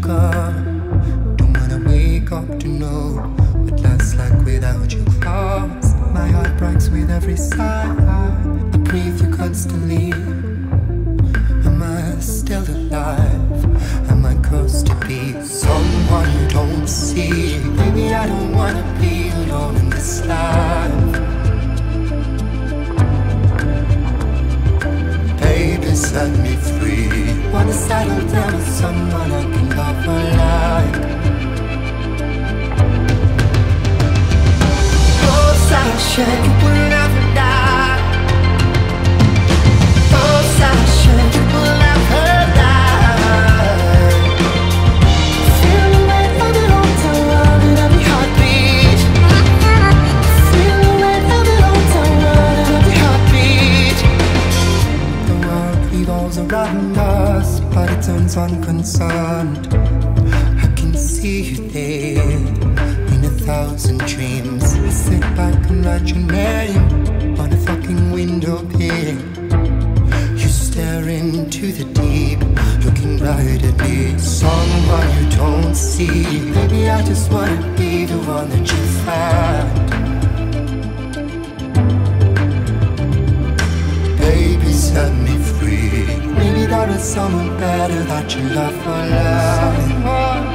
gone. Don't wanna wake up to know what life's like without you. Cause my heart breaks with every sigh. I breathe you constantly. Am I still alive? Am I close to be someone you don't see? Baby, I don't wanna be alone in this life. Baby, set me free. Wanna settle down with someone I can love for life. Those I share, you will never die. Those I share, you will never die. Feel the weight of it all down in every heartbeat. Feel the weight of it all down in every heartbeat. The world revolves around us, but it turns unconcerned. I can see you there in 1,000 dreams. I sit back and write your name on a fucking window pane. You stare into the deep, looking right at me. Someone you don't see. Baby, I just wanna be the one that you find. Baby, set me free. Maybe there is someone better that you love for life.